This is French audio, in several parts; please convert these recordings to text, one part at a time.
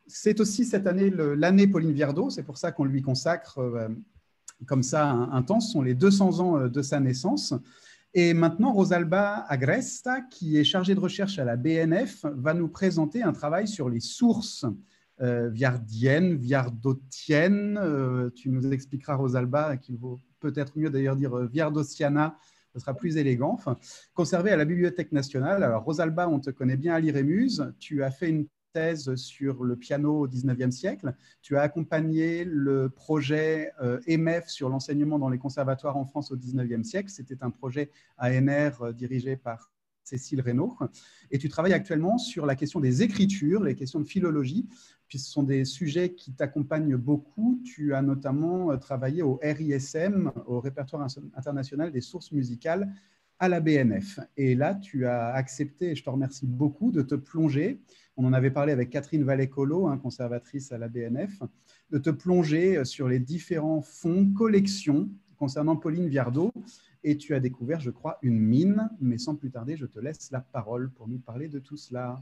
c'est aussi cette année l'année Pauline Viardot, c'est pour ça qu'on lui consacre comme ça un temps, ce sont les 200 ans de sa naissance. Et maintenant, Rosalba Agresta, qui est chargée de recherche à la BNF, va nous présenter un travail sur les sources viardiennes, viardotiennes. Tu nous expliqueras, Rosalba, qu'il vaut peut-être mieux d'ailleurs dire viardociana, ce sera plus élégant. Enfin, conservées à la Bibliothèque nationale. Alors, Rosalba, on te connaît bien à l'IREMUS. Tu as fait une thèse sur le piano au XIXe siècle. Tu as accompagné le projet EMEF sur l'enseignement dans les conservatoires en France au XIXe siècle. C'était un projet ANR dirigé par Cécile Reynaud. Et tu travailles actuellement sur la question des écritures, les questions de philologie, puis ce sont des sujets qui t'accompagnent beaucoup. Tu as notamment travaillé au RISM, au Répertoire international des sources musicales, à la BNF. Et là, tu as accepté, et je te remercie beaucoup, de te plonger, on en avait parlé avec Catherine Vallée-Colo, conservatrice à la BNF, de te plonger sur les différents fonds, collections concernant Pauline Viardot. Et tu as découvert, je crois, une mine. Mais sans plus tarder, je te laisse la parole pour nous parler de tout cela.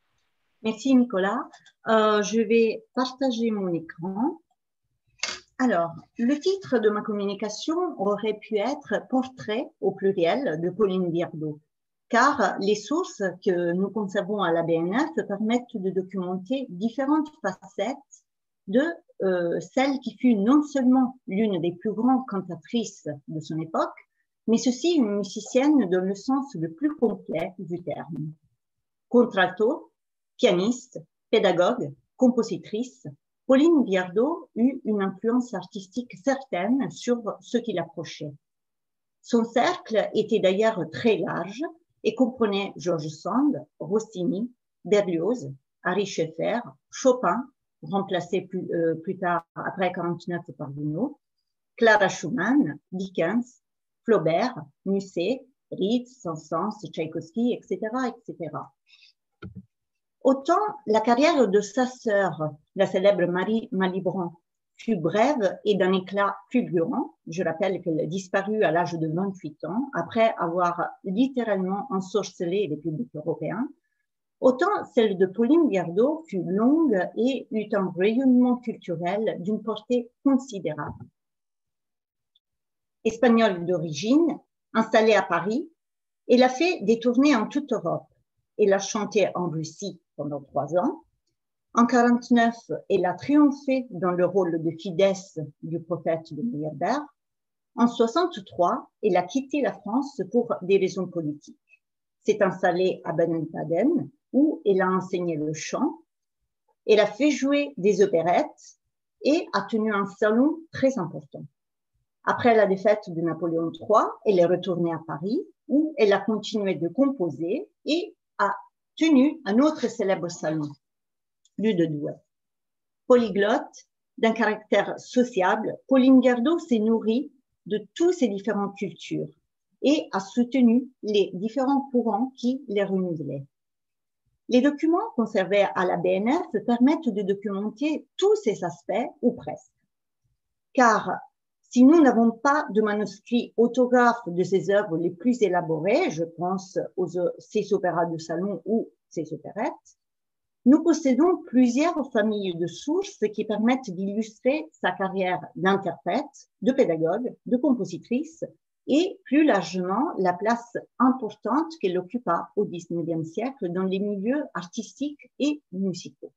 Merci Nicolas. Je vais partager mon écran. Alors, le titre de ma communication aurait pu être « Portrait au pluriel de Pauline Viardot », car les sources que nous conservons à la BNF permettent de documenter différentes facettes de celle qui fut non seulement l'une des plus grandes cantatrices de son époque, mais aussi une musicienne dans le sens le plus complet du terme. Contralto, pianiste, pédagogue, compositrice, Pauline Viardot eut une influence artistique certaine sur ceux qui l'approchaient. Son cercle était d'ailleurs très large et comprenait George Sand, Rossini, Berlioz, Ary Scheffer, Chopin, remplacé plus tard, après 1949 par Gounod, Clara Schumann, Dickens, Flaubert, Musset, Ritz, Saint-Saëns, Tchaïkovski, etc., etc. Autant la carrière de sa sœur, la célèbre Marie Malibran, fut brève et d'un éclat fulgurant. Je rappelle qu'elle a disparu à l'âge de 28 ans, après avoir littéralement ensorcelé les publics européens. Autant celle de Pauline Viardot fut longue et eut un rayonnement culturel d'une portée considérable. Espagnole d'origine, installée à Paris, elle a fait des tournées en toute Europe. Elle a chanté en Russie pendant 3 ans. En 1949, elle a triomphé dans le rôle de Fidès du prophète de Meyerbeer. En 1963, elle a quitté la France pour des raisons politiques. S'est installée à Baden-Baden, où elle a enseigné le chant. Elle a fait jouer des opérettes et a tenu un salon très important. Après la défaite de Napoléon III, elle est retournée à Paris, où elle a continué de composer et a tenu un autre célèbre salon, celui de Douai. Polyglotte, d'un caractère sociable, Pauline Viardot s'est nourrie de toutes ces différentes cultures et a soutenu les différents courants qui les renouvelaient. Les documents conservés à la BNF permettent de documenter tous ces aspects, ou presque. Car si nous n'avons pas de manuscrits autographes de ses œuvres les plus élaborées, je pense aux ses opéras de salon ou ses opérettes, nous possédons plusieurs familles de sources qui permettent d'illustrer sa carrière d'interprète, de pédagogue, de compositrice et plus largement la place importante qu'elle occupa au XIXe siècle dans les milieux artistiques et musicaux.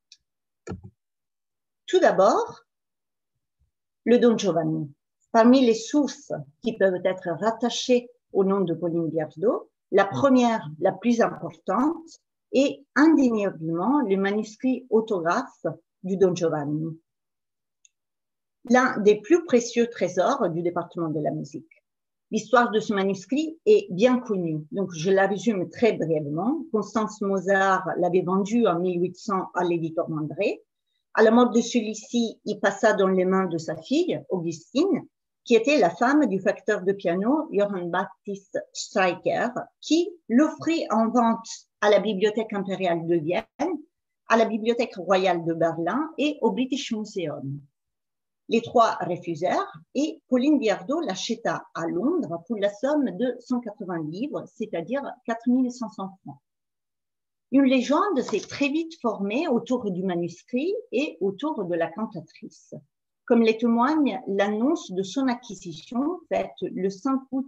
Tout d'abord, le Don Giovanni. Parmi les sources qui peuvent être rattachées au nom de Pauline Viardot, la première, la plus importante, est indéniablement le manuscrit autographe du Don Giovanni, l'un des plus précieux trésors du département de la musique. L'histoire de ce manuscrit est bien connue, donc je la résume très brièvement. Constance Mozart l'avait vendu en 1800 à l'éditeur Mandré. À la mort de celui-ci, il passa dans les mains de sa fille, Augustine, qui était la femme du facteur de piano Johann Baptist Streicher, qui l'offrit en vente à la Bibliothèque impériale de Vienne, à la Bibliothèque royale de Berlin et au British Museum. Les trois refusèrent et Pauline Viardot l'acheta à Londres pour la somme de 180 livres, c'est-à-dire 4 500 francs. Une légende s'est très vite formée autour du manuscrit et autour de la cantatrice, comme les témoigne l'annonce de son acquisition faite le 5 août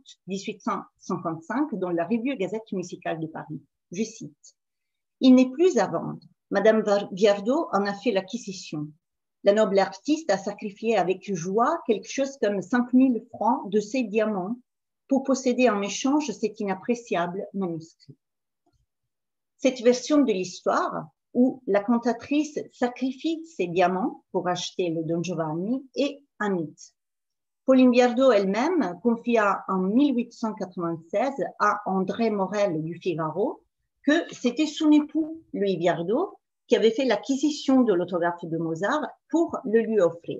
1855 dans la revue Gazette musicale de Paris. Je cite: « Il n'est plus à vendre. Madame Viardot en a fait l'acquisition. La noble artiste a sacrifié avec joie quelque chose comme 5 000 francs de ses diamants pour posséder en échange cet inappréciable manuscrit. » Cette version de l'histoire, où la cantatrice sacrifie ses diamants pour acheter le Don Giovanni, est un mythe. Pauline Viardot elle-même confia en 1896 à André Morel du Figaro que c'était son époux, Louis Viardot, qui avait fait l'acquisition de l'autographe de Mozart pour le lui offrir.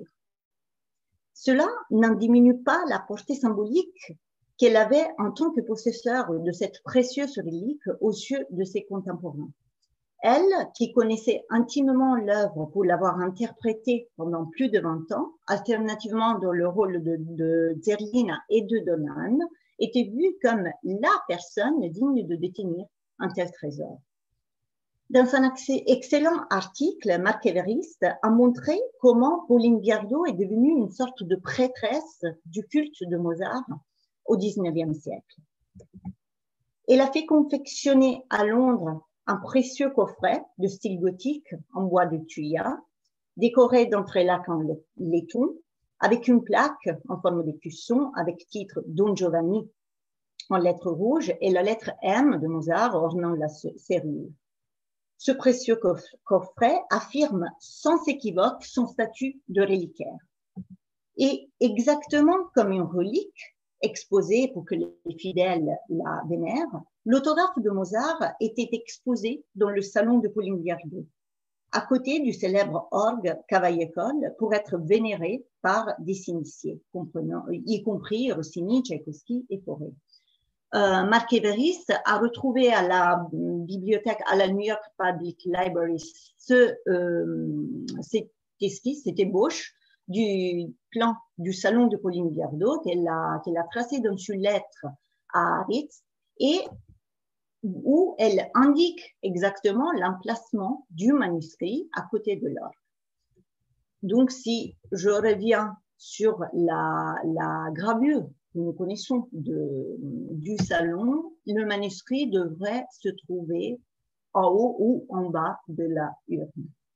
Cela n'en diminue pas la portée symbolique qu'elle avait en tant que possesseur de cette précieuse relique aux yeux de ses contemporains. Elle, qui connaissait intimement l'œuvre pour l'avoir interprétée pendant plus de 20 ans, alternativement dans le rôle de Zerlina et de Donan, était vue comme la personne digne de détenir un tel trésor. Dans un excellent article, Marc Évariste a montré comment Pauline Viardot est devenue une sorte de prêtresse du culte de Mozart au XIXe siècle. Elle a fait confectionner à Londres un précieux coffret de style gothique en bois de thuya, décoré d'entrelacs en laiton, avec une plaque en forme d'écusson avec titre Don Giovanni en lettres rouges et la lettre M de Mozart ornant la serrure. Ce précieux coffret affirme sans équivoque son statut de reliquaire. Et exactement comme une relique exposée pour que les fidèles la vénèrent, l'autographe de Mozart était exposé dans le salon de Pauline Viardot, à côté du célèbre orgue Cavaillé-Coll, pour être vénéré par des initiés, y compris Rossini, Tchaïkovski et Fauré. Marc Évariste a retrouvé à la bibliothèque, à la New York Public Library, cet esquisse, cette ébauche du plan du salon de Pauline Viardot qu'elle a tracé dans une lettre à Ritz et où elle indique exactement l'emplacement du manuscrit à côté de l'orgue. Donc, si je reviens sur la gravure que nous connaissons du salon, le manuscrit devrait se trouver en haut ou en bas de la urne.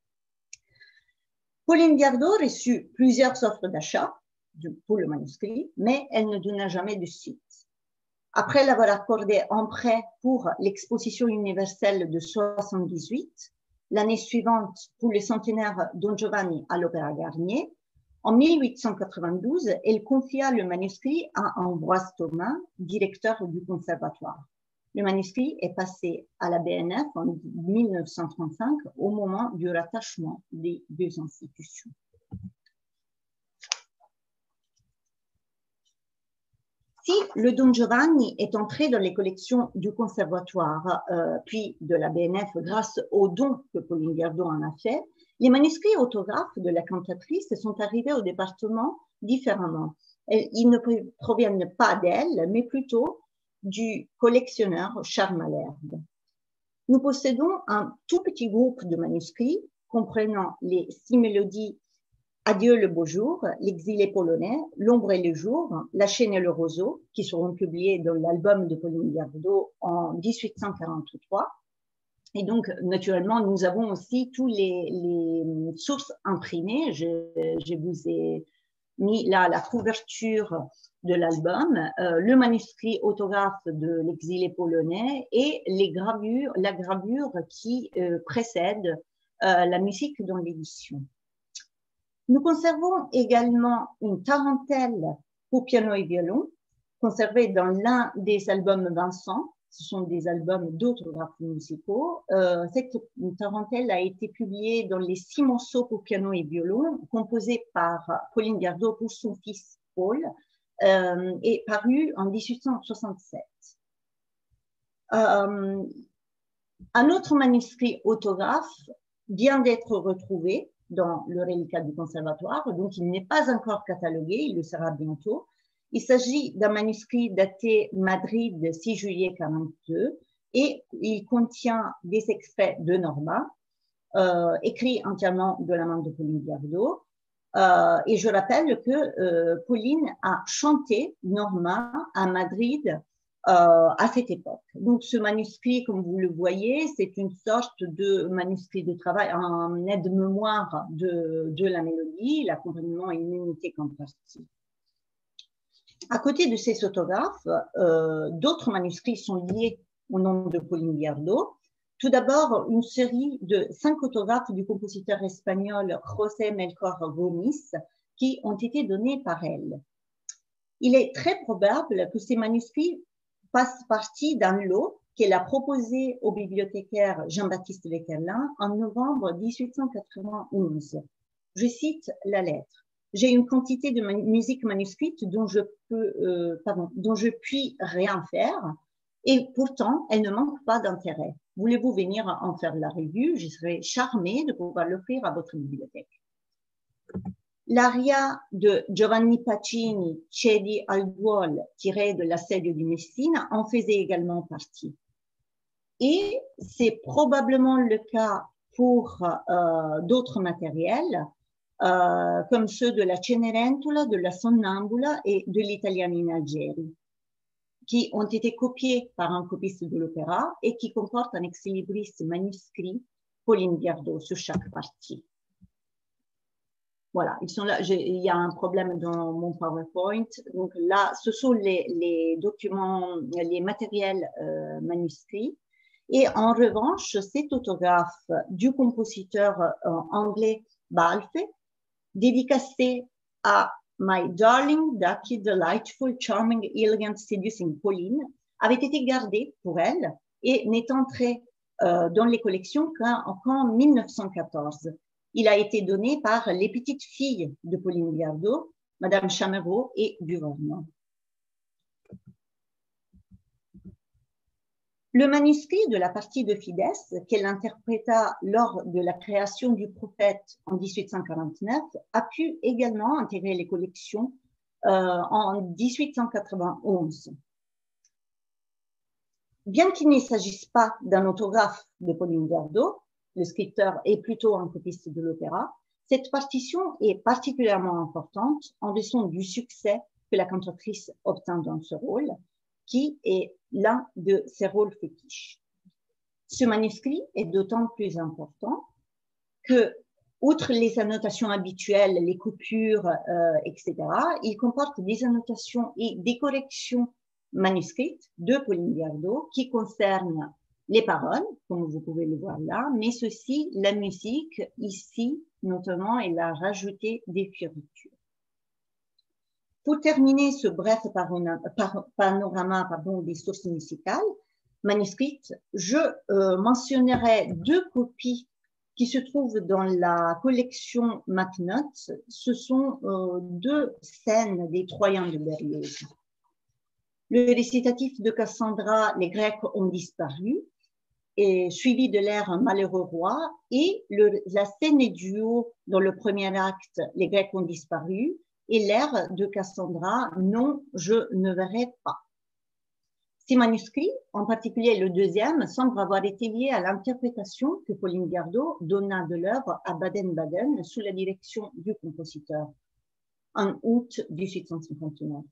Pauline Viardot reçut plusieurs offres d'achat pour le manuscrit, mais elle ne donna jamais de suite. Après l'avoir accordé en prêt pour l'exposition universelle de 78, l'année suivante pour le centenaire Don Giovanni à l'Opéra Garnier, en 1892, elle confia le manuscrit à Ambroise Thomas, directeur du conservatoire. Le manuscrit est passé à la BNF en 1935 au moment du rattachement des deux institutions. Si le Don Giovanni est entré dans les collections du conservatoire puis de la BNF grâce aux dons que Pauline Viardot en a fait, les manuscrits autographes de la cantatrice sont arrivés au département différemment. Ils ne proviennent pas d'elle, mais plutôt du collectionneur Charles Malherbe. Nous possédons un tout petit groupe de manuscrits comprenant les 6 mélodies Adieu le beau jour, L'exilé polonais, L'ombre et le jour, La chaîne et le roseau, qui seront publiés dans l'album de Pauline Viardot en 1843. Et donc, naturellement, nous avons aussi tous les sources imprimées. Je vous ai mis là la couverture de l'album, le manuscrit autographe de L'exilé polonais et la gravure qui précède la musique dans l'édition. Nous conservons également une tarentelle pour piano et violon, conservée dans l'un des albums Vincent. Ce sont des albums d'autographes musicaux. Cette tarentelle a été publiée dans les 6 morceaux pour piano et violon, composés par Pauline Viardot pour son fils Paul, et paru en 1867. Un autre manuscrit autographe vient d'être retrouvé dans le reliquat du conservatoire, donc il n'est pas encore catalogué, il le sera bientôt. Il s'agit d'un manuscrit daté Madrid 6 juillet 42 et il contient des extraits de Norma, écrits entièrement de la main de Pauline Viardot. Et je rappelle que Pauline a chanté Norma à Madrid à cette époque. Donc, ce manuscrit, comme vous le voyez, c'est une sorte de manuscrit de travail, un aide-mémoire de la mélodie. L'accompagnement est unique en partie. À côté de ces autographes, d'autres manuscrits sont liés au nom de Pauline Viardot. Tout d'abord, une série de 5 autographes du compositeur espagnol José Melchor Gomis qui ont été donnés par elle. Il est très probable que ces manuscrits fassent partie d'un lot qu'elle a proposé au bibliothécaire Jean-Baptiste Lequerlin en novembre 1891. Je cite la lettre. J'ai une quantité de musique manuscrite dont je puis rien faire, et pourtant, elle ne manque pas d'intérêt. Voulez-vous venir en faire la revue? Je serai charmée de pouvoir l'offrir à votre bibliothèque. L'aria de Giovanni Pacini, Cedi al duol, tiré de l'Assedio di Messine, en faisait également partie. Et c'est probablement le cas pour d'autres matériels, comme ceux de la Cenerentola, de la Sonnambula et de l'Italianina Algeri, qui ont été copiés par un copiste de l'opéra et qui comportent un ex-libris manuscrit Pauline Viardot sur chaque partie. Voilà, ils sont là. Il y a un problème dans mon PowerPoint. Donc là, ce sont les documents, les matériels manuscrits. Et en revanche, cet autographe du compositeur anglais Balfe, dédicacé à My darling, ducky, delightful, charming, elegant, seducing Pauline, avait été gardé pour elle et n'est entré dans les collections qu'en 1914. Il a été donné par les petites filles de Pauline Viardot, Madame Chamereau et Duvornon. Le manuscrit de la partie de Fidesz, qu'elle interpréta lors de la création du Prophète en 1849, a pu également intégrer les collections en 1891. Bien qu'il ne s'agisse pas d'un autographe de Pauline Viardot, le scripteur est plutôt un copiste de l'opéra, cette partition est particulièrement importante en raison du succès que la cantatrice obtint dans ce rôle, qui est l'un de ses rôles fétiches. Ce manuscrit est d'autant plus important que, outre les annotations habituelles, les coupures, etc., il comporte des annotations et des corrections manuscrites de Pauline Viardot qui concernent les paroles, comme vous pouvez le voir là, mais aussi la musique. Ici, notamment, elle a rajouté des fioritures. Pour terminer ce bref panorama des sources musicales manuscrites, je mentionnerai 2 copies qui se trouvent dans la collection MacNutt. Ce sont 2 scènes des Troyens de Berlioz. Le récitatif de Cassandra, les Grecs ont disparu, et suivi de l'air Un malheureux roi, et la scène du duo dans le premier acte, les Grecs ont disparu, et l'air de Cassandra, Non, je ne verrai pas. Ces manuscrits, en particulier le deuxième, semblent avoir été liés à l'interprétation que Pauline Viardot donna de l'œuvre à Baden-Baden sous la direction du compositeur en août 1859.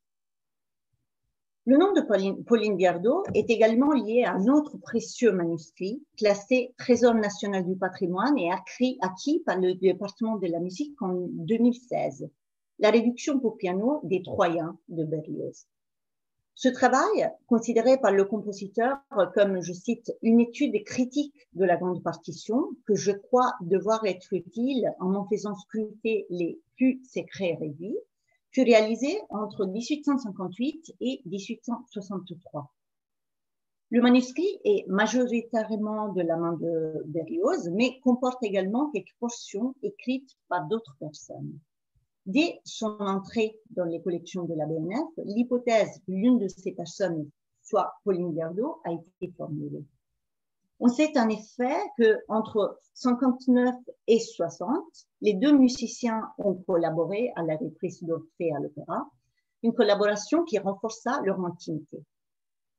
Le nom de Pauline Viardot est également lié à un autre précieux manuscrit classé Trésor national du patrimoine et acquis par le département de la musique en 2016, la réduction pour piano des Troyens de Berlioz. Ce travail, considéré par le compositeur comme, je cite, une étude critique de la grande partition, que je crois devoir être utile en m'en faisant scruter les plus secrets réduits, fut réalisé entre 1858 et 1863. Le manuscrit est majoritairement de la main de Berlioz, mais comporte également quelques portions écrites par d'autres personnes. Dès son entrée dans les collections de la BNF, l'hypothèse que l'une de ces personnes soit Pauline Viardot a été formulée. On sait en effet qu'entre 59 et 60, les 2 musiciens ont collaboré à la reprise d'Orphée à l'opéra, une collaboration qui renforça leur intimité.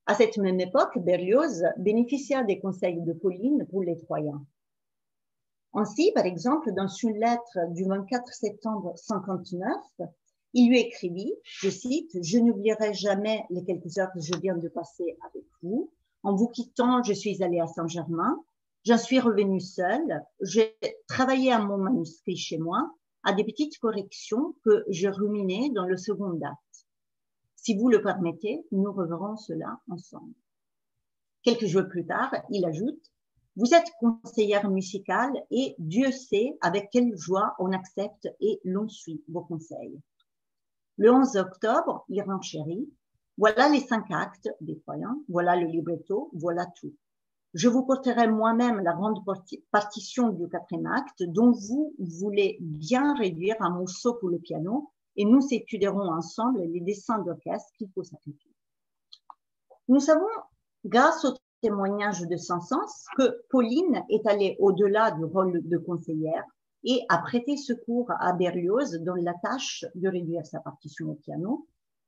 À cette même époque, Berlioz bénéficia des conseils de Pauline pour les Troyens. Ainsi, par exemple, dans une lettre du 24 septembre 59, il lui écrivit, je cite, « Je n'oublierai jamais les quelques heures que je viens de passer avec vous. En vous quittant, je suis allée à Saint-Germain. J'en suis revenue seule. J'ai travaillé à mon manuscrit chez moi, à des petites corrections que je ruminais dans le second acte. Si vous le permettez, nous reverrons cela ensemble. » Quelques jours plus tard, il ajoute, « Vous êtes conseillère musicale et Dieu sait avec quelle joie on accepte et l'on suit vos conseils. » Le 11 octobre, il renchérit, « Voilà les 5 actes des Troyens, voilà le libretto, voilà tout. Je vous porterai moi-même la grande partition du 4e acte dont vous voulez bien réduire un morceau pour le piano et nous étudierons ensemble les dessins d'orchestre qu'il faut sacrifier. » Nous savons, grâce au témoignage de Saint-Saëns, que Pauline est allée au-delà du rôle de conseillère et a prêté secours à Berlioz dans la tâche de réduire sa partition au piano,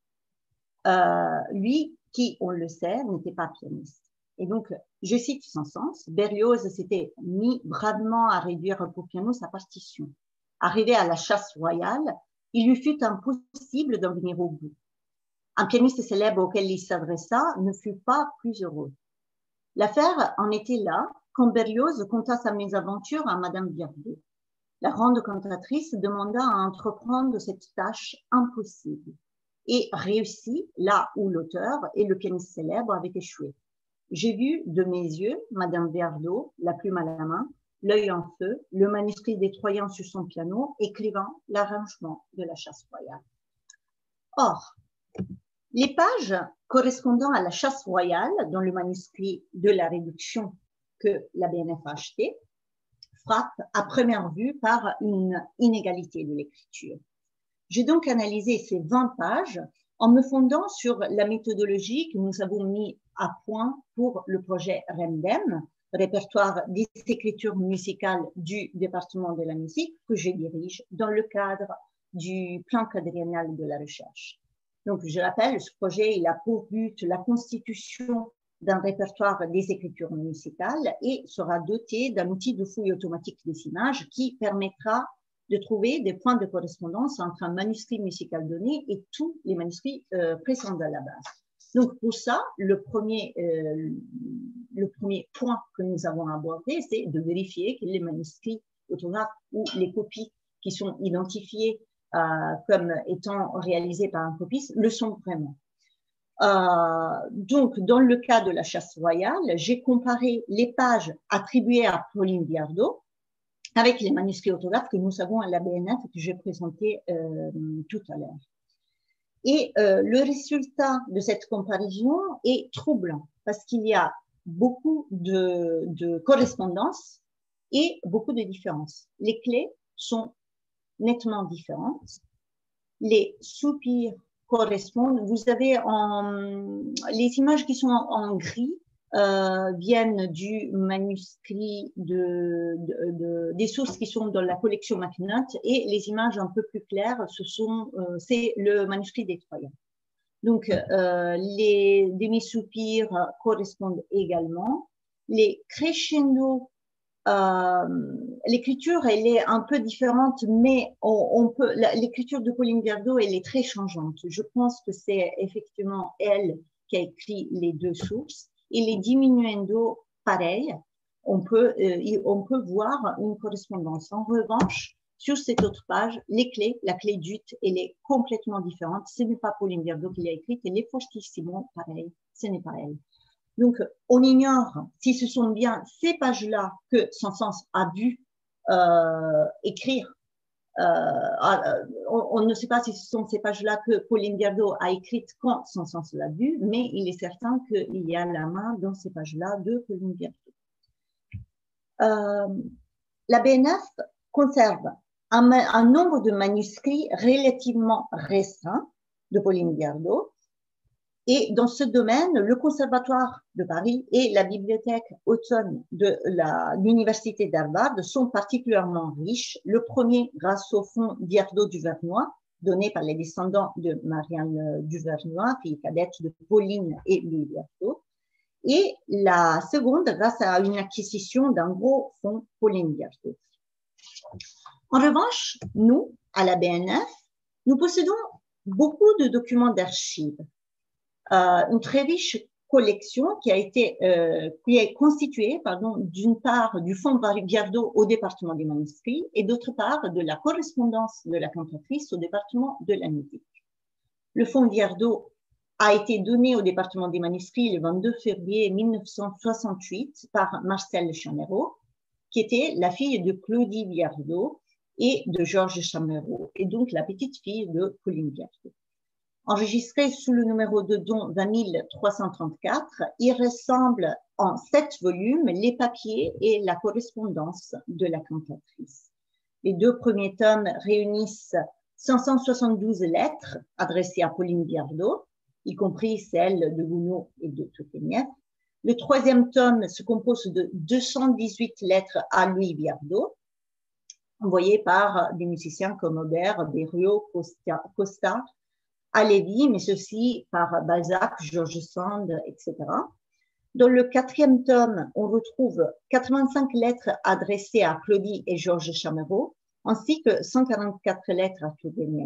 lui qui, on le sait, n'était pas pianiste. Et donc, je cite Saint-Saëns, Berlioz s'était mis bravement à réduire pour piano sa partition. Arrivé à la chasse royale, il lui fut impossible d'en venir au bout. Un pianiste célèbre auquel il s'adressa ne fut pas plus heureux. L'affaire en était là quand Berlioz conta sa mésaventure à Madame Viardot. La grande cantatrice demanda à entreprendre cette tâche impossible et réussit là où l'auteur et le pianiste célèbre avaient échoué. J'ai vu de mes yeux Madame Viardot, la plume à la main, l'œil en feu, le manuscrit des Troyens sur son piano, écrivant l'arrangement de la chasse royale. Or, les pages correspondant à la chasse royale dans le manuscrit de la réduction que la BNF a acheté frappent à première vue par une inégalité de l'écriture. J'ai donc analysé ces 20 pages en me fondant sur la méthodologie que nous avons mis à point pour le projet REMDEM, répertoire des écritures musicales du département de la musique que je dirige dans le cadre du plan quadriennal de la recherche. Donc, je rappelle, ce projet, il a pour but la constitution d'un répertoire des écritures musicales et sera doté d'un outil de fouille automatique des images qui permettra de trouver des points de correspondance entre un manuscrit musical donné et tous les manuscrits présents dans la base. Donc, pour ça, le premier point que nous avons abordé, c'est de vérifier que les manuscrits autographes ou les copies qui sont identifiées comme étant réalisées par un copiste le sont vraiment. Donc, dans le cas de la chasse royale, j'ai comparé les pages attribuées à Pauline Viardot avec les manuscrits autographes que nous avons à la BNF que j'ai présenté tout à l'heure. Et le résultat de cette comparaison est troublant parce qu'il y a beaucoup de correspondances et beaucoup de différences. Les clés sont nettement différentes. Les soupirs correspondent. Vous avez les images qui sont en gris viennent du manuscrit des sources qui sont dans la collection MacNutt et les images un peu plus claires, c'est le manuscrit des Troyens. Donc, les demi-soupirs correspondent également. Les crescendo, l'écriture, elle est un peu différente, mais l'écriture de Pauline Viardot, elle est très changeante. Je pense que c'est effectivement elle qui a écrit les deux sources. Et les diminuendo, pareil, on peut voir une correspondance. En revanche, sur cette autre page, la clé d'ut, elle est complètement différente. Ce n'est pas Pauline Viardot qui l'a écrite, elle est fortissimo, pareil, ce n'est pas elle. Donc, on ignore si ce sont bien ces pages-là que Saint-Saëns a dû écrire. On ne sait pas si ce sont ces pages-là que Pauline Viardot a écrites quand Saint-Saëns l'a vu, mais il est certain qu'il y a la main dans ces pages-là de Pauline Viardot. La BNF conserve un nombre de manuscrits relativement restreint de Pauline Viardot. Et dans ce domaine, le Conservatoire de Paris et la Bibliothèque autonome de l'Université d'Harvard sont particulièrement riches. Le premier grâce au fonds Viardot du Vernois, donnée par les descendants de Marianne Duvernois, fille cadette de Pauline et Louis Berthaud, et la seconde grâce à une acquisition d'un gros fonds Pauline Berthaud. En revanche, nous, à la BNF, nous possédons beaucoup de documents d'archives, une très riche collection qui est constituée, d'une part du fonds Viardot au département des manuscrits et d'autre part de la correspondance de la cantatrice au département de la musique. Le fonds Viardot a été donné au département des manuscrits le 22 février 1968 par Marcelle Chamerow, qui était la fille de Claudie Viardot et de Georges Chamerow, et donc la petite fille de Pauline Viardot. Enregistré sous le numéro de don 20334, il rassemble en 7 volumes les papiers et la correspondance de la cantatrice. Les 2 premiers tomes réunissent 572 lettres adressées à Pauline Viardot, y compris celles de Gounod et de Turgenev. Le 3e tome se compose de 218 lettres à Louis Viardot, envoyées par des musiciens comme Aubert, Berriot, Costa, à Lévy, mais aussi par Balzac, George Sand, etc. Dans le 4e tome, on retrouve 85 lettres adressées à Claudie et Georges Chamerow, ainsi que 144 lettres à Turgenev.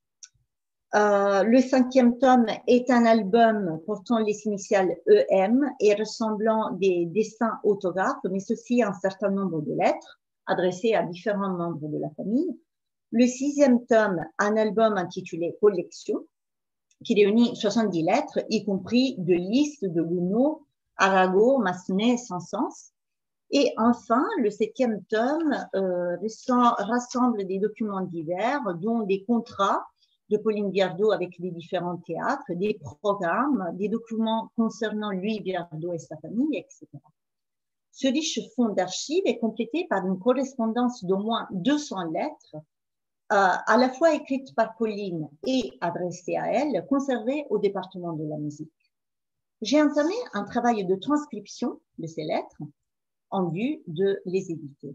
Le 5e tome est un album portant les initiales EM et ressemblant des dessins autographes, mais aussi un certain nombre de lettres adressées à différents membres de la famille. Le 6e tome, un album intitulé Collection, qui réunit 70 lettres, y compris de Liszt, de Gounod, Arago, Massenet, Saint-Saëns. Et enfin, le 7e tome rassemble des documents divers, dont des contrats de Pauline Viardot avec les différents théâtres, des programmes, des documents concernant Louis Viardot et sa famille, etc. Ce riche fonds d'archives est complété par une correspondance d'au moins 200 lettres, à la fois écrites par Pauline et adressées à elle, conservées au département de la musique. J'ai entamé un travail de transcription de ces lettres en vue de les éditer.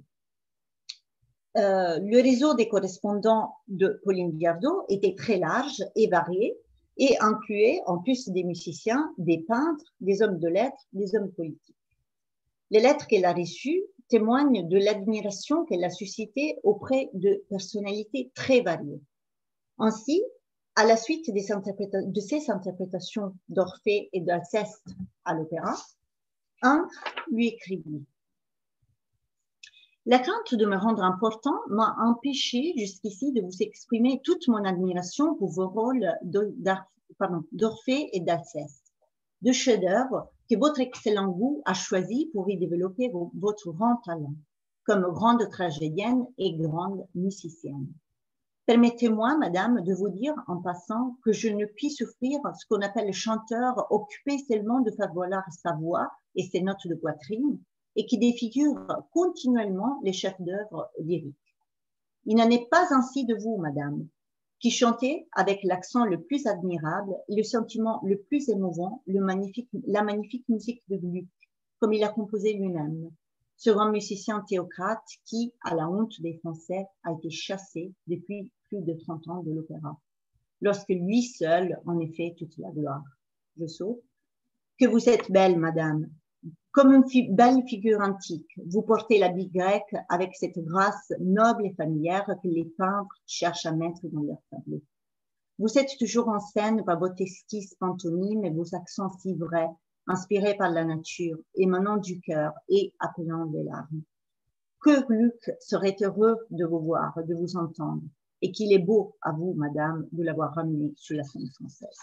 Le réseau des correspondants de Pauline Viardot était très large et varié et incluait, en plus des musiciens, des peintres, des hommes de lettres, des hommes politiques. Les lettres qu'elle a reçues témoignent de l'admiration qu'elle a suscitée auprès de personnalités très variées. Ainsi, à la suite de ces interprétations d'Orphée et d'Alceste à l'opéra, Ingres lui écrivit: « La crainte de me rendre important m'a empêché jusqu'ici de vous exprimer toute mon admiration pour vos rôles d'Orphée et d'Alceste, deux chefs-d'œuvre que votre excellent goût a choisi pour y développer votre grand talent, comme grande tragédienne et grande musicienne. Permettez-moi, madame, de vous dire en passant que je ne puis souffrir ce qu'on appelle le chanteur occupé seulement de faire valoir sa voix et ses notes de poitrine, et qui défigure continuellement les chefs-d'œuvre lyriques. Il n'en est pas ainsi de vous, madame, qui chantez avec l'accent le plus admirable, le sentiment le plus émouvant, la magnifique musique de Gluck, comme il a composé lui-même, ce grand musicien théocrate qui, à la honte des Français, a été chassé depuis plus de 30 ans de l'opéra, lorsque lui seul en est fait toute la gloire. Je saute. Que vous êtes belle, madame, comme une belle figure antique. Vous portez l'habit grec avec cette grâce noble et familière que les peintres cherchent à mettre dans leurs tableaux. Vous êtes toujours en scène par votre esquisse pantomime et vos accents si vrais, inspirés par la nature, émanant du cœur et appelant les larmes. Que Gluck serait heureux de vous voir, de vous entendre, et qu'il est beau à vous, madame, de l'avoir ramené sur la scène française.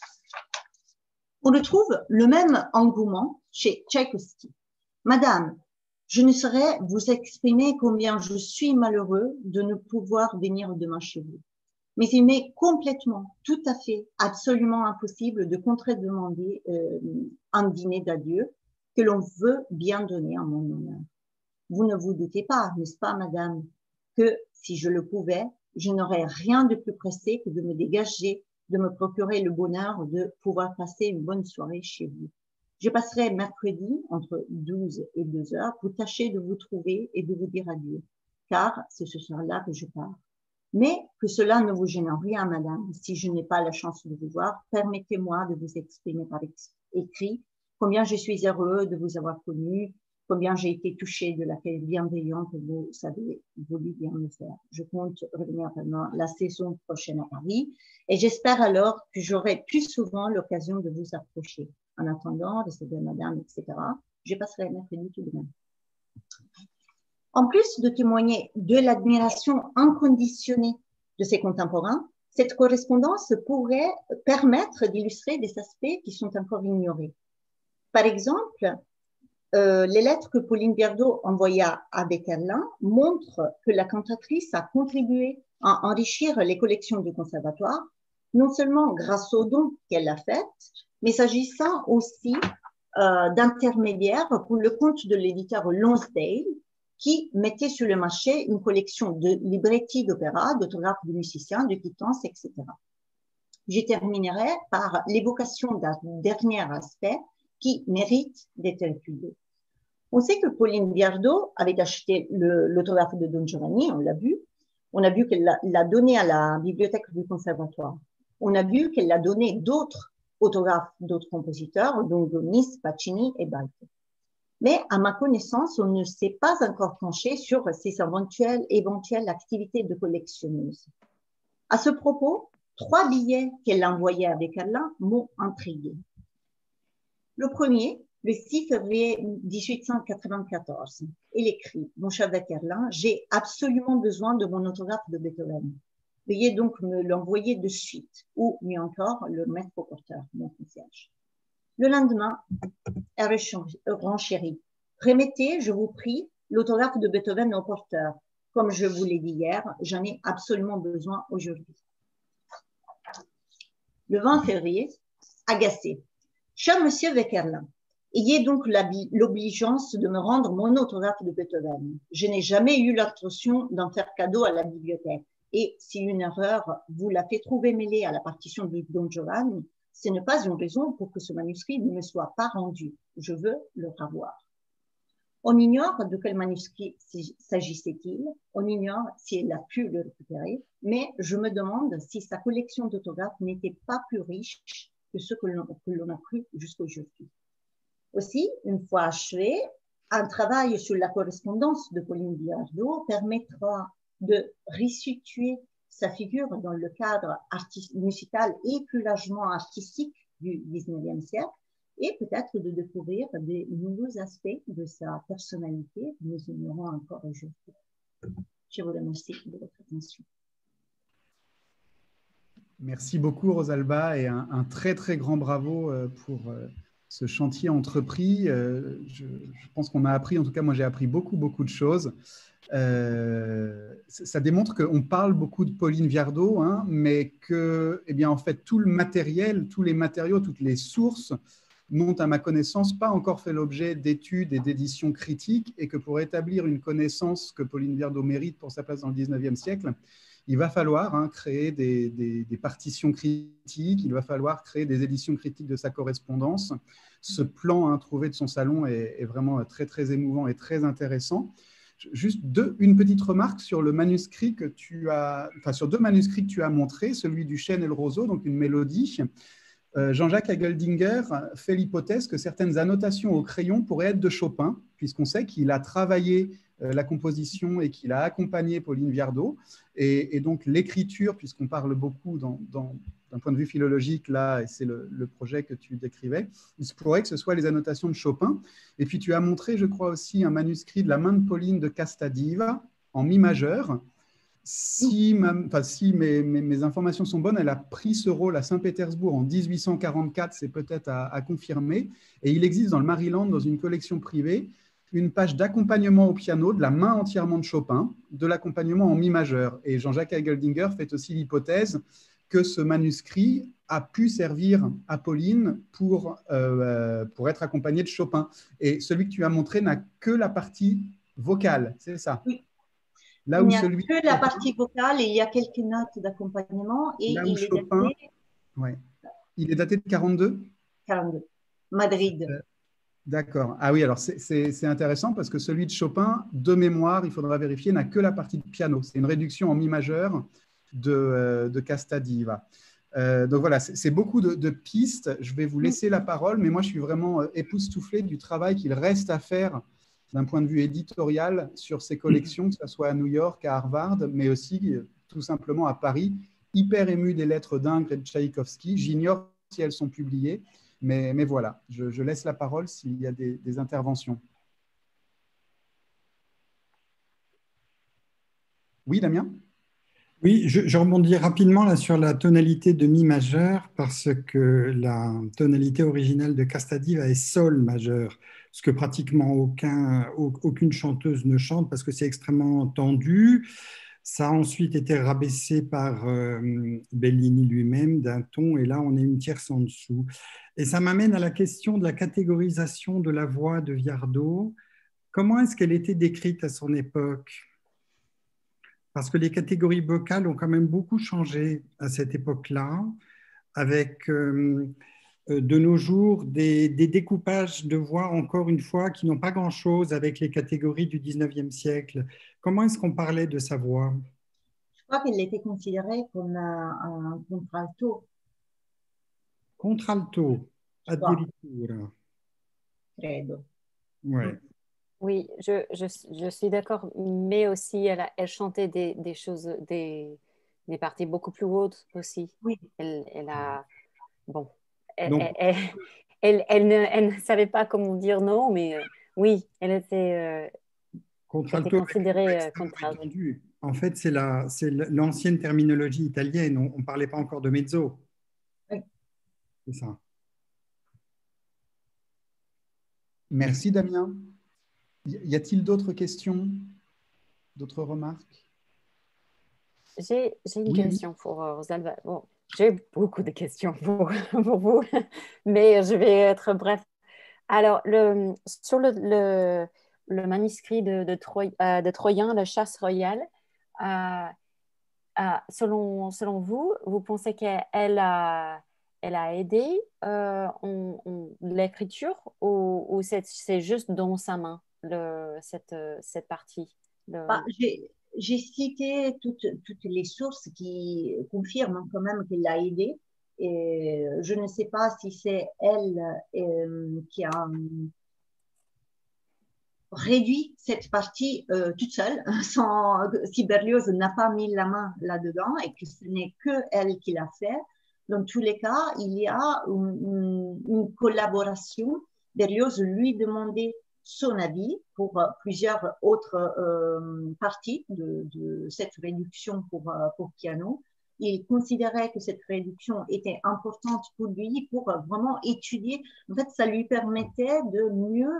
On retrouve le même engouement chez Tchaïkovski. Madame, je ne saurais vous exprimer combien je suis malheureux de ne pouvoir venir demain chez vous. Mais il m'est complètement, tout à fait, absolument impossible de contre-demander un dîner d'adieu que l'on veut bien donner en mon honneur. Vous ne vous doutez pas, n'est-ce pas, madame, que si je le pouvais, je n'aurais rien de plus pressé que de me dégager, de me procurer le bonheur de pouvoir passer une bonne soirée chez vous. Je passerai mercredi entre 12 et 2 heures pour tâcher de vous trouver et de vous dire adieu, car c'est ce soir-là que je pars. Mais que cela ne vous gêne en rien, madame. Si je n'ai pas la chance de vous voir, permettez-moi de vous exprimer par écrit combien je suis heureux de vous avoir connu, combien j'ai été touchée de l'accueil bienveillant que vous avez voulu bien me faire. Je compte revenir pendant la saison prochaine à Paris et j'espère alors que j'aurai plus souvent l'occasion de vous approcher. En attendant, restez madame, etc., je passerai mercredi tout de même. En plus de témoigner de l'admiration inconditionnée de ses contemporains, cette correspondance pourrait permettre d'illustrer des aspects qui sont encore ignorés. Par exemple, les lettres que Pauline Viardot envoya à Becquerlin montrent que la cantatrice a contribué à enrichir les collections du conservatoire, non seulement grâce aux dons qu'elle a faits, mais s'agissant aussi d'intermédiaires pour le compte de l'éditeur Lonsdale, qui mettait sur le marché une collection de libretti d'opéra, d'autographes de musiciens, de quittances, etc. Je terminerai par l'évocation d'un dernier aspect qui mérite d'être étudié. On sait que Pauline Viardot avait acheté l'autographe de Don Giovanni, on l'a vu. On a vu qu'elle l'a donné à la bibliothèque du conservatoire. On a vu qu'elle l'a donné d'autres autographes d'autres compositeurs, dont Gomis, Pacini et Balfe. Mais à ma connaissance, on ne s'est pas encore penché sur ses éventuelles activités de collectionneuse. À ce propos, 3 billets qu'elle a envoyés à Becquerlin m'ont intrigué. Le premier, le 6 février 1894, il écrit « Mon cher Becquerlin, j'ai absolument besoin de mon autographe de Beethoven. Veuillez donc me l'envoyer de suite, ou mieux encore, le mettre au porteur, mon concierge. » Le lendemain, elle renchérit. Remettez, je vous prie, l'autographe de Beethoven au porteur. Comme je vous l'ai dit hier, j'en ai absolument besoin aujourd'hui. Le 20 février, agacé. Cher monsieur Becquerlin, ayez donc l'obligeance de me rendre mon autographe de Beethoven. Je n'ai jamais eu l'intention d'en faire cadeau à la bibliothèque. Et si une erreur vous l'a fait trouver mêlée à la partition de Don Giovanni, ce n'est pas une raison pour que ce manuscrit ne me soit pas rendu. Je veux le revoir. On ignore de quel manuscrit s'agissait-il, on ignore si elle a pu le récupérer, mais je me demande si sa collection d'autographes n'était pas plus riche que ce que l'on a cru jusqu'aujourd'hui. Aussi, une fois achevé, un travail sur la correspondance de Pauline Viardot permettra de restituer sa figure dans le cadre musical et plus largement artistique du XIXe siècle et peut-être de découvrir de nouveaux aspects de sa personnalité que nous ignorons encore aujourd'hui. Je vous remercie de votre attention. Merci beaucoup Rosalba et un très très grand bravo pour ce chantier entrepris. Je pense qu'on a appris, en tout cas moi j'ai appris beaucoup de choses. Ça démontre qu'on parle beaucoup de Pauline Viardot, hein, mais que, eh bien, en fait, tout le matériel, tous les matériaux, toutes les sources n'ont, à ma connaissance, pas encore fait l'objet d'études et d'éditions critiques, et que pour établir une connaissance que Pauline Viardot mérite pour sa place dans le XIXe siècle, il va falloir créer des partitions critiques, il va falloir créer des éditions critiques de sa correspondance. Ce plan trouvé de son salon est vraiment très, très émouvant et très intéressant. Juste une petite remarque sur le manuscrit que tu as, enfin sur 2 manuscrits que tu as montrés, celui du chêne et le roseau, donc une mélodie. Jean-Jacques Hageldinger fait l'hypothèse que certaines annotations au crayon pourraient être de Chopin, puisqu'on sait qu'il a travaillé la composition et qu'il a accompagné Pauline Viardot. Et donc l'écriture, puisqu'on parle beaucoup d'un point de vue philologique, là, et c'est le projet que tu décrivais, il se pourrait que ce soit les annotations de Chopin. Et puis tu as montré, je crois aussi, un manuscrit de la main de Pauline de Castadiva en mi majeur. Si mes informations sont bonnes, elle a pris ce rôle à Saint-Pétersbourg en 1844, c'est peut-être à confirmer. Et il existe dans le Maryland, dans une collection privée, une page d'accompagnement au piano de la main entièrement de Chopin, de l'accompagnement en mi majeur. Et Jean-Jacques Hageldinger fait aussi l'hypothèse que ce manuscrit a pu servir à Pauline pour être accompagné de Chopin. Et celui que tu as montré n'a que la partie vocale, c'est ça? Oui. Là il où n'y a celui que la partie vocale et il y a quelques notes d'accompagnement. Et là où il Chopin, est daté il est daté de 42. 42. Madrid. D'accord. Ah oui, alors c'est intéressant parce que celui de Chopin, de mémoire, il faudra vérifier, n'a que la partie de piano. C'est une réduction en mi majeur de Casta Diva. Donc voilà, c'est beaucoup de pistes. Je vais vous laisser la parole, mais moi je suis vraiment époustouflé du travail qu'il reste à faire d'un point de vue éditorial sur ces collections, que ce soit à New York, à Harvard, mais aussi tout simplement à Paris. Hyper ému des lettres d'Ingres et de Tchaïkovski. J'ignore si elles sont publiées. Mais voilà, je laisse la parole s'il y a des interventions. Oui, Damien? Oui, je rebondis rapidement là sur la tonalité de mi majeur parce que la tonalité originale de Castadiva est sol majeur, ce que pratiquement aucune chanteuse ne chante parce que c'est extrêmement tendu. Ça a ensuite été rabaissé par Bellini lui-même d'un ton et là on est une tierce en dessous. Et ça m'amène à la question de la catégorisation de la voix de Viardot. Comment est-ce qu'elle était décrite à son époque? Parce que les catégories vocales ont quand même beaucoup changé à cette époque-là, avec de nos jours des découpages de voix, encore une fois, qui n'ont pas grand-chose avec les catégories du 19e siècle. Comment est-ce qu'on parlait de sa voix? Je crois qu'il était considéré comme un contralto, Contralto, je crois, addirittura. credo. Ouais. Oui, je suis d'accord, mais aussi elle chantait des choses, des parties beaucoup plus hautes aussi. Oui. Elle a, bon, elle, Donc, elle, elle ne savait pas comment dire non, mais oui, elle était contralto avec une voix considérée extrêmement contralte. étendue. En fait, c'est l'ancienne terminologie italienne. On ne parlait pas encore de mezzo. Oui. C'est ça. Merci, Damien. Y a-t-il d'autres questions, d'autres remarques? J'ai une Oui, question pour Rosalba. Bon, j'ai beaucoup de questions pour vous, mais je vais être bref. Alors, sur le manuscrit de Troyen, la chasse royale, euh, selon vous, vous pensez elle a aidé l'écriture ou c'est juste dans sa main, cette partie? Bah, j'ai cité toutes les sources qui confirment quand même qu'elle l'a aidé. Et je ne sais pas si c'est elle qui a réduit cette partie toute seule, si Berlioz n'a pas mis la main là-dedans et que ce n'est que elle qui l'a fait. Dans tous les cas, il y a une collaboration. Berlioz lui demandait son avis pour plusieurs autres parties de cette réduction pour piano. Il considérait que cette réduction était importante pour lui, pour vraiment étudier. En fait, ça lui permettait de mieux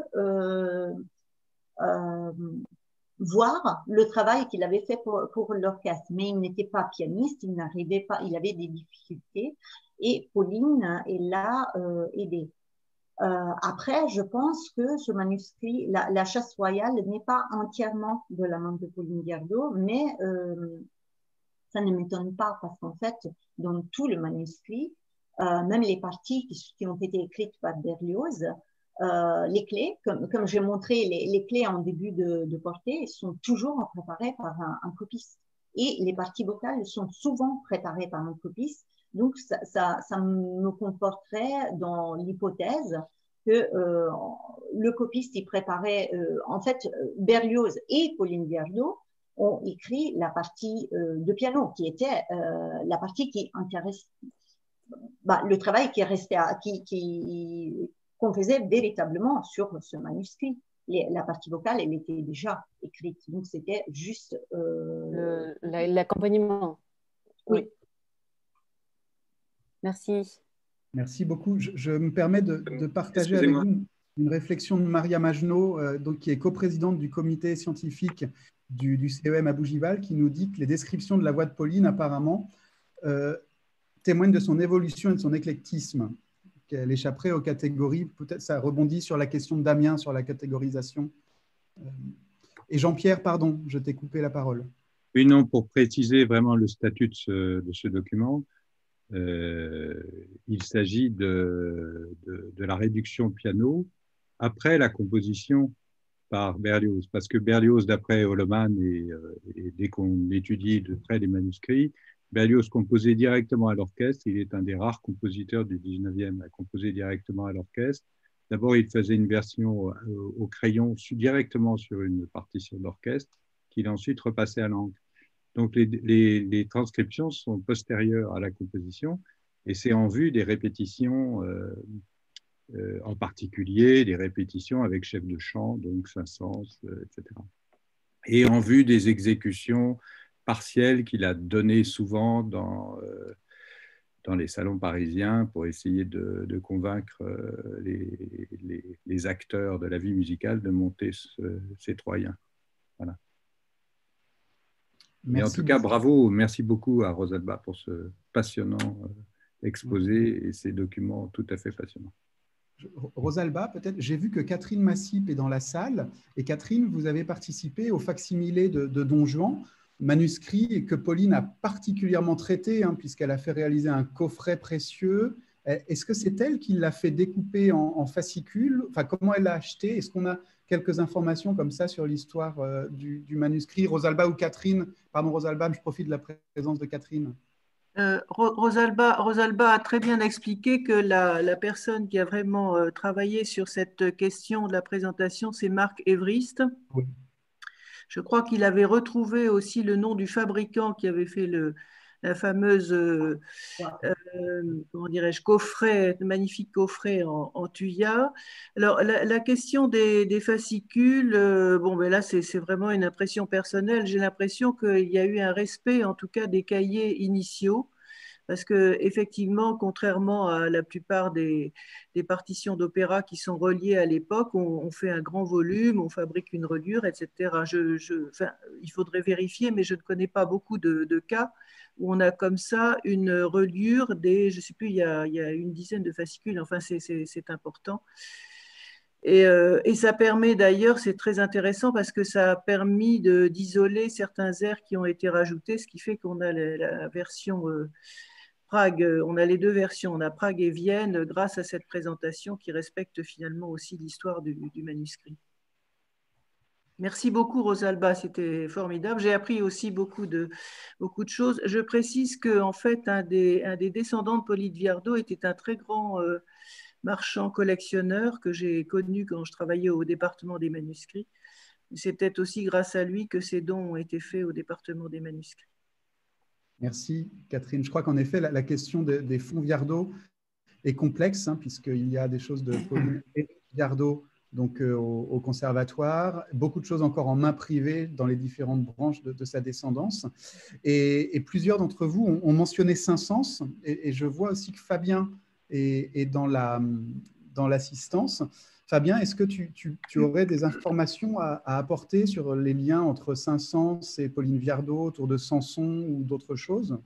euh, voir le travail qu'il avait fait pour l'orchestre. Mais il n'était pas pianiste, il n'arrivait pas, il avait des difficultés. Et Pauline est là aidée. Après, je pense que ce manuscrit, la chasse royale, n'est pas entièrement de la main de Pauline Viardot, mais ça ne m'étonne pas parce qu'en fait, dans tout le manuscrit, même les parties qui ont été écrites par Berlioz, les clés, comme j'ai montré, les clés en début de portée sont toujours préparées par un copiste. Et les parties vocales sont souvent préparées par un copiste. Donc, ça me conforterait dans l'hypothèse que le copiste y préparait, en fait, Berlioz et Pauline Viardot ont écrit la partie de piano, qui était la partie qui intéresse, le travail qui restait, qu'on faisait véritablement sur ce manuscrit. La partie vocale, elle était déjà écrite, donc c'était juste l'accompagnement. Oui. Merci. Merci beaucoup. Je me permets de partager avec vous une réflexion de Maria Magenot, donc, qui est coprésidente du comité scientifique du CEM à Bougival, qui nous dit que les descriptions de la voix de Pauline, apparemment, témoignent de son évolution et de son éclectisme, qu'elle échapperait aux catégories. Peut-être ça rebondit sur la question de Damien sur la catégorisation. Et Jean-Pierre, pardon, je t'ai coupé la parole. Oui, non, pour préciser vraiment le statut de ce document, il s'agit de la réduction piano après la composition par Berlioz. Parce que Berlioz, d'après Holloman, et dès qu'on étudie de près les manuscrits, Berlioz composait directement à l'orchestre. Il est un des rares compositeurs du 19e à composer directement à l'orchestre. D'abord, il faisait une version au crayon directement sur une partition d'orchestre qu'il ensuite repassait à l'encre. Donc, les transcriptions sont postérieures à la composition et c'est en vue des répétitions, en particulier des répétitions avec chef de chant, donc Saint-Saëns, etc. Et en vue des exécutions partielles qu'il a données souvent dans les salons parisiens pour essayer de convaincre les acteurs de la vie musicale de monter ces Troyens. Voilà. Mais en tout cas, bravo, merci beaucoup à Rosalba pour ce passionnant exposé et ces documents tout à fait passionnants. Rosalba, peut-être, j'ai vu que Catherine Massip est dans la salle. Et Catherine, vous avez participé au facsimilé de Don Juan, manuscrit que Pauline a particulièrement traité, puisqu'elle a fait réaliser un coffret précieux. Est-ce que c'est elle qui l'a fait découper en fascicules? Enfin, comment elle l'a acheté? Est-ce qu'on a quelques informations comme ça sur l'histoire du manuscrit? Rosalba ou Catherine? Pardon, Rosalba, je profite de la présence de Catherine. Rosalba a très bien expliqué que la personne qui a vraiment travaillé sur cette question de la présentation, c'est Marc Évriste. Oui. Je crois qu'il avait retrouvé aussi le nom du fabricant qui avait fait la fameuse, comment dirais-je, coffret, magnifique coffret en thuya. Alors, la question des fascicules, bon, ben là, c'est vraiment une impression personnelle. J'ai l'impression qu'il y a eu un respect, en tout cas, des cahiers initiaux. Parce que effectivement, contrairement à la plupart des partitions d'opéra qui sont reliées à l'époque, on fait un grand volume, on fabrique une reliure, etc. Enfin, il faudrait vérifier, mais je ne connais pas beaucoup de cas où on a comme ça une reliure je ne sais plus, il y a une dizaine de fascicules. Enfin, c'est important. Et ça permet d'ailleurs, c'est très intéressant parce que ça a permis d'isoler certains airs qui ont été rajoutés, ce qui fait qu'on a la version Prague, on a les deux versions, on a Prague et Vienne grâce à cette présentation qui respecte finalement aussi l'histoire du manuscrit. Merci beaucoup Rosalba, c'était formidable. J'ai appris aussi beaucoup de choses. Je précise qu'en fait, un des descendants de Polyte Viardot était un très grand marchand collectionneur que j'ai connu quand je travaillais au département des manuscrits. C'est peut-être aussi grâce à lui que ces dons ont été faits au département des manuscrits. Merci Catherine. Je crois qu'en effet, la question des fonds Viardot est complexe, puisqu'il y a des choses de Pauline Viardot donc, au conservatoire, beaucoup de choses encore en main privée dans les différentes branches de sa descendance. Et plusieurs d'entre vous ont mentionné Saint-Saëns, et je vois aussi que Fabien est dans l'assistance. Fabien, est-ce que tu aurais des informations à apporter sur les liens entre Saint-Saëns et Pauline Viardot autour de Samson ou d'autres choses?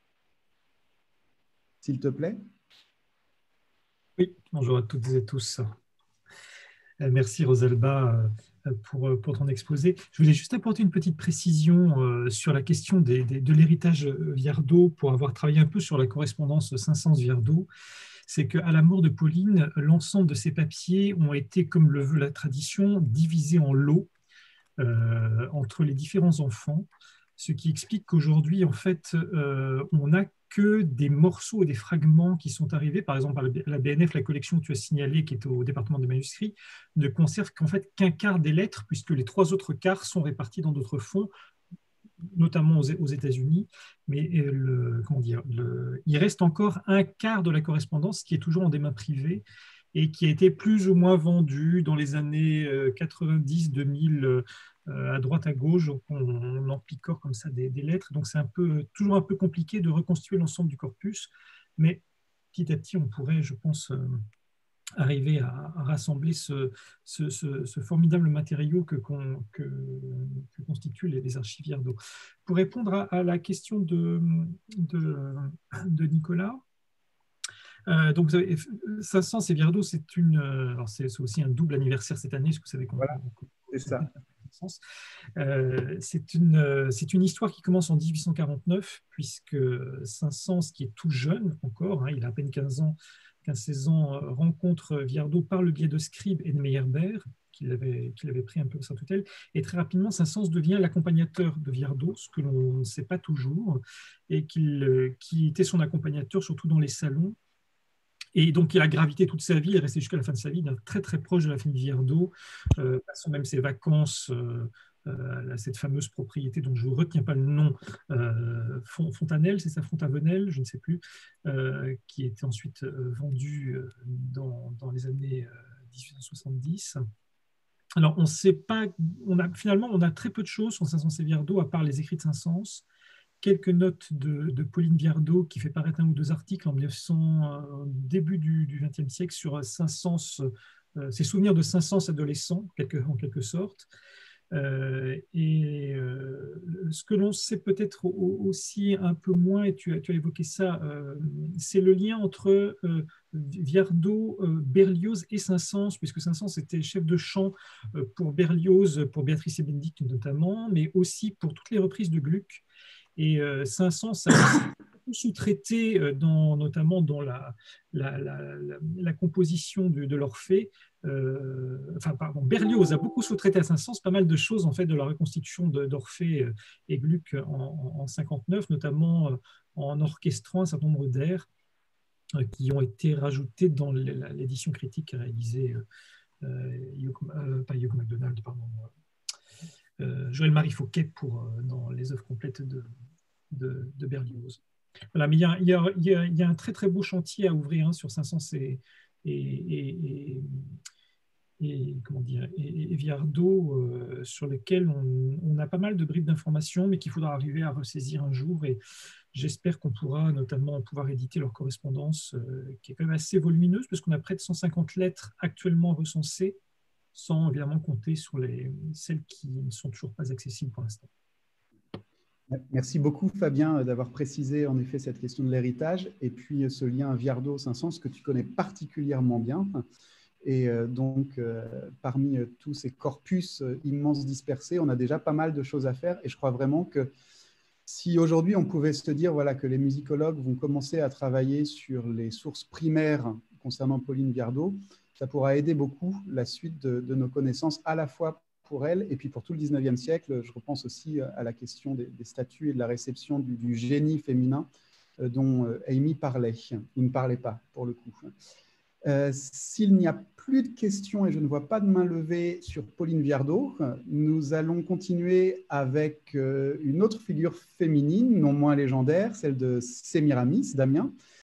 S'il te plaît. Oui, bonjour à toutes et tous. Merci Rosalba pour ton exposé. Je voulais juste apporter une petite précision sur la question de l'héritage Viardot pour avoir travaillé un peu sur la correspondance Saint-Saëns-Viardot. C'est qu'à la mort de Pauline, l'ensemble de ces papiers ont été, comme le veut la tradition, divisés en lots entre les différents enfants, ce qui explique qu'aujourd'hui, en fait, on n'a que des morceaux et des fragments qui sont arrivés. Par exemple, à la BNF, la collection que tu as signalée, qui est au département des manuscrits, ne conserve qu'en fait qu'un quart des lettres, puisque les 3 autres quarts sont répartis dans d'autres fonds, notamment aux États-Unis, mais il reste encore un quart de la correspondance qui est toujours en des mains privées et qui a été plus ou moins vendu dans les années 90-2000 à droite à gauche. Donc on empicore comme ça des lettres, donc c'est toujours un peu compliqué de reconstituer l'ensemble du corpus, mais petit à petit on pourrait, je pense, arriver à rassembler ce formidable matériau que constituent les archives Viardot. Pour répondre à la question de Nicolas, donc Saint-Saëns et Viardot, c'est aussi un double anniversaire cette année, ce que vous savez. Voilà, c'est ça. C'est une histoire qui commence en 1849, puisque Saint-Saëns, qui est tout jeune encore, il a à peine 15 ans 15-16 ans, rencontre Viardot par le biais de Scribe et de Meyerbeer, qu'il avait pris un peu sa tutelle. Et très rapidement, Saint-Saëns devient l'accompagnateur de Viardot, ce que l'on ne sait pas toujours, et qui était son accompagnateur surtout dans les salons. Et donc, il a gravité toute sa vie, il est resté jusqu'à la fin de sa vie, très très proche de la famille Viardot, passant même ses vacances à cette fameuse propriété dont je ne retiens pas le nom, Fontanelle, c'est ça, Fontavenelle, je ne sais plus, qui était ensuite vendue dans les années 1870. Alors, on ne sait pas, finalement, on a très peu de choses sur Saint-Saëns et Viardot, à part les écrits de Saint-Saëns, quelques notes de Pauline Viardot qui fait paraître 1 ou 2 articles en 1900, début du XXe siècle sur Saint-Saëns, ses souvenirs de Saint-Saëns adolescent, en quelque sorte. Ce que l'on sait peut-être aussi un peu moins, et tu as évoqué ça, c'est le lien entre Viardot, Berlioz et Saint-Saëns, puisque Saint-Saëns était chef de chant pour Berlioz, pour Béatrice et Bénédicte notamment, mais aussi pour toutes les reprises de Gluck. Et Saint-Saëns a beaucoup sous-traité, notamment dans la composition de l'Orphée. Berlioz a beaucoup sous-traité à Saint-Saëns pas mal de choses en fait, de la reconstitution d'Orphée et Gluck en 59, notamment en orchestrant un certain nombre d'airs qui ont été rajoutés dans l'édition critique réalisée pas Hugh MacDonald, pardon. Joël-Marie Fouquet dans les œuvres complètes de Berlioz. Voilà, mais il y a un très très beau chantier à ouvrir sur Saint-Saëns et Viardot, sur lequel on a pas mal de bribes d'informations, mais qu'il faudra arriver à ressaisir un jour. Et j'espère qu'on pourra notamment éditer leur correspondance, qui est quand même assez volumineuse, parce qu'on a près de 150 lettres actuellement recensées, sans évidemment compter sur celles qui ne sont toujours pas accessibles pour l'instant. Merci beaucoup Fabien d'avoir précisé en effet cette question de l'héritage et puis ce lien Viardot-Saint-Saëns que tu connais particulièrement bien. Et donc parmi tous ces corpus immenses dispersés, on a déjà pas mal de choses à faire et je crois vraiment que si aujourd'hui on pouvait se dire voilà, que les musicologues vont commencer à travailler sur les sources primaires concernant Pauline Viardot, ça pourra aider beaucoup la suite de nos connaissances à la fois pour elle et puis pour tout le 19e siècle. Je repense aussi à la question des statuts et de la réception du génie féminin dont Amy parlait, ou ne parlait pas pour le coup. S'il n'y a plus de questions et je ne vois pas de main levée sur Pauline Viardot, nous allons continuer avec une autre figure féminine, non moins légendaire, celle de Sémiramis, Damien.